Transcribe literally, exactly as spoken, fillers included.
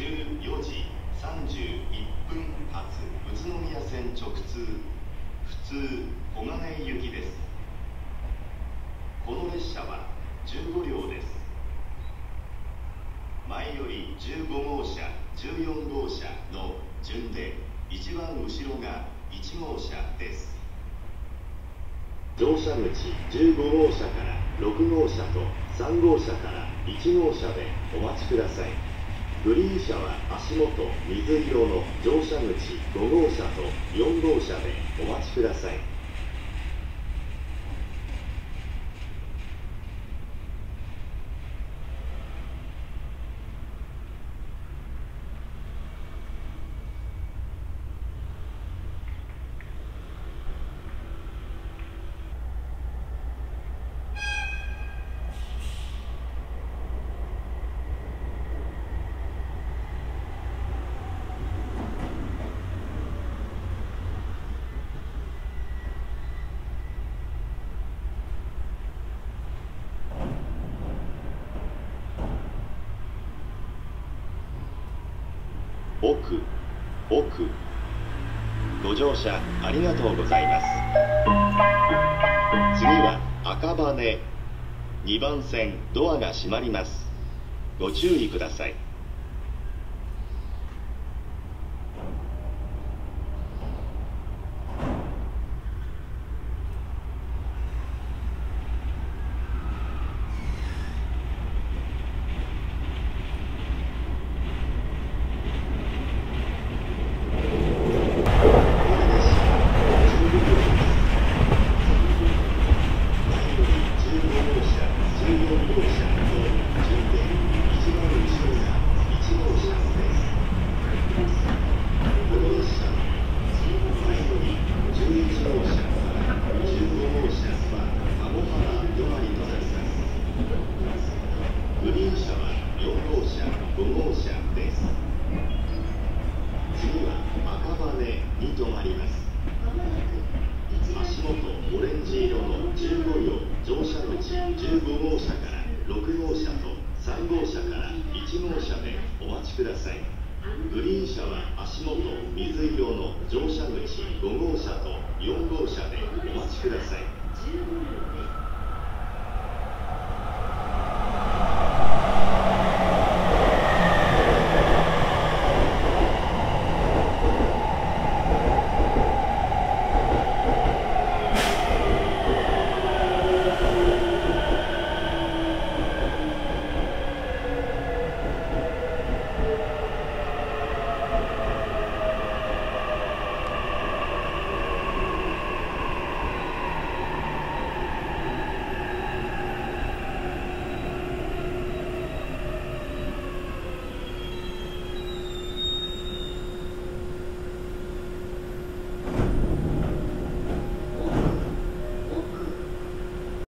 じゅうよじさんじゅういっぷん発宇都宮線直通普通小金井行きです。この列車はじゅうごりょうです。前よりじゅうごごうしゃじゅうよんごうしゃの順で一番後ろがいちごうしゃです。乗車口じゅうごごうしゃからろくごうしゃとさんごうしゃからいちごうしゃでお待ちください。グリーン車は足元水色の乗車口ごごうしゃとよんごうしゃでお待ちください。奥、奥、ご乗車ありがとうございます。次は赤羽、にばんせんドアが閉まります。ご注意ください。グリーン車は足元水色の乗車口ごごうしゃとよんごうしゃでお待ちください。